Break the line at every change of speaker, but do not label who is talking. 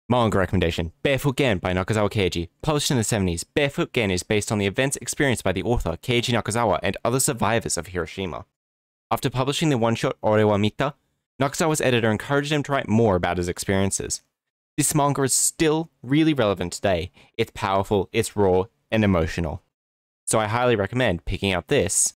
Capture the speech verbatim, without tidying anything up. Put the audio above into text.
Manga recommendation, Barefoot Gen by Nakazawa Keiji. Published in the seventies, Barefoot Gen is based on the events experienced by the author Keiji Nakazawa and other survivors of Hiroshima. After publishing the one-shot Ore wa Mita, Nakazawa's editor encouraged him to write more about his experiences. This manga is still really relevant today. It's powerful, it's raw, and emotional. So I highly recommend picking up this